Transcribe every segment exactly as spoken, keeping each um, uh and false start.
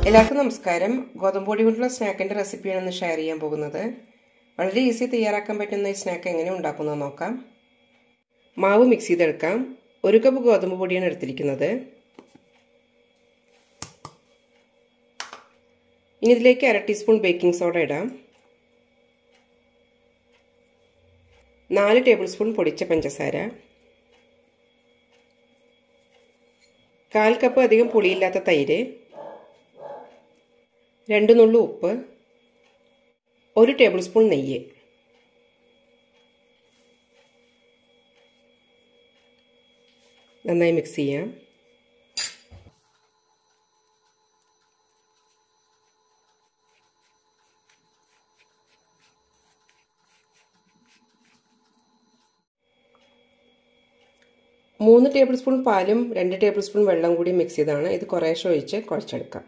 എല്ലാവർക്കും നമസ്കാരം. ഗോതമ്പ് പൊടി കൊണ്ടുള്ള സ്നാക്കിൻ്റെ റെസിപ്പിയാണ് ഇന്ന് ഷെയർ ചെയ്യാൻ പോകുന്നത്. വളരെ ഈസി തയ്യാറാക്കാൻ പറ്റുന്ന ഈ സ്നാക്ക് എങ്ങനെ ഉണ്ടാക്കുന്നത് നോക്കാം. മാവ് മിക്സ് ചെയ്തെടുക്കാം. ഒരു കപ്പ് ഗോതമ്പ് പൊടിയാണ് എടുത്തിരിക്കുന്നത്. ഇനി ഇതിലേക്ക് അര ടീസ്പൂൺ ബേക്കിംഗ് സോഡ ഇടാം. നാല് ടേബിൾ സ്പൂൺ പൊടിച്ച പഞ്ചസാര, കാൽ കപ്പ് അധികം പുളിയില്ലാത്ത തൈര്, രണ്ട് നുള്ളു ഉപ്പ്, ഒരു ടേബിൾ സ്പൂൺ നെയ്യ്. നന്നായി മിക്സ് ചെയ്യാം. മൂന്ന് ടേബിൾ സ്പൂൺ പാലും രണ്ട് ടേബിൾ സ്പൂൺ വെള്ളം കൂടി മിക്സ് ചെയ്താണ്. ഇത് കുറേശ്ശെ ഒഴിച്ച് കുഴച്ചെടുക്കാം.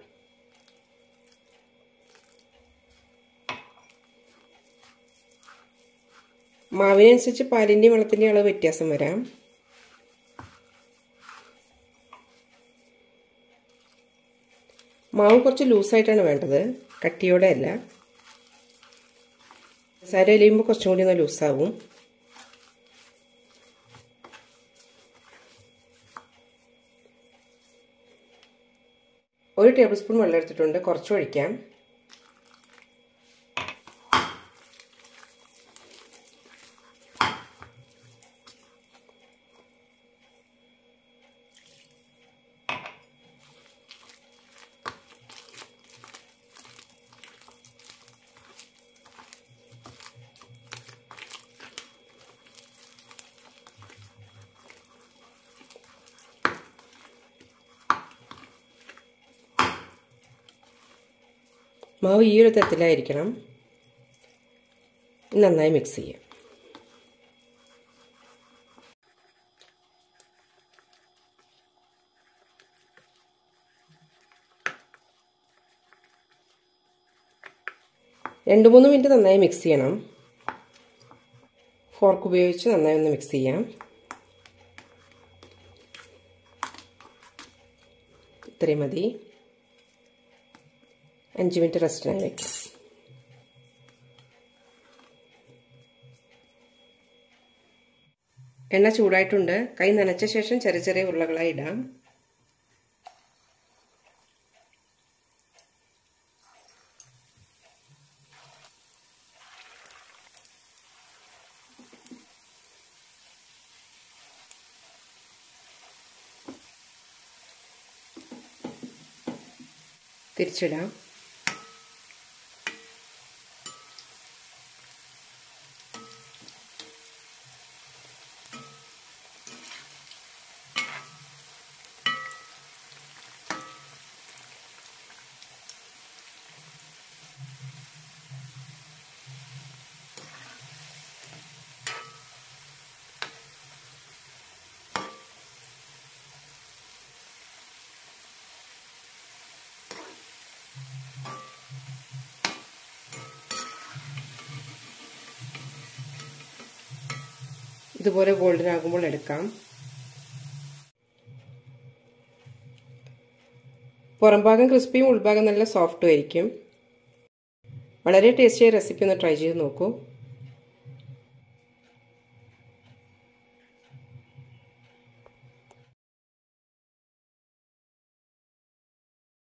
മാവിനനുസരിച്ച് പാലിൻ്റെയും വെള്ളത്തിൻ്റെയും അളവ് വ്യത്യാസം വരാം. മാവ് കുറച്ച് ലൂസായിട്ടാണ് വേണ്ടത്, കട്ടിയോടെ അല്ല. സാര അലിയുമ്പോൾ കുറച്ചും കൂടി ഒന്ന് ലൂസാവും. ഒരു ടേബിൾ സ്പൂൺ വെള്ളം എടുത്തിട്ടുണ്ട്, കുറച്ച് ഒഴിക്കാം. മാവ് ഈ ഒരു തരത്തിലായിരിക്കണം. നന്നായി മിക്സ് ചെയ്യാം. രണ്ട് മൂന്ന് മിനിറ്റ് നന്നായി മിക്സ് ചെയ്യണം. ഫോർക്ക് ഉപയോഗിച്ച് നന്നായി ഒന്ന് മിക്സ് ചെയ്യാം. ഇത്രയും മതി. അഞ്ച് മിനിറ്റ് റെസ്റ്റിനായി വയ്ക്കാം. എണ്ണ ചൂടായിട്ടുണ്ട്. കൈ നനച്ച ശേഷം ചെറിയ ചെറിയ ഉരുളകളായി ഇടാം. തിരിച്ചിടാം. ഇതുപോലെ ഗോൾഡൻ ആകുമ്പോൾ എടുക്കാം. പുറം ഭാഗം ക്രിസ്പിയും ഉൾഭാഗം നല്ല സോഫ്റ്റും ആയിരിക്കും. വളരെ ടേസ്റ്റിയായ റെസിപ്പി ഒന്ന് ട്രൈ ചെയ്ത് നോക്കൂ.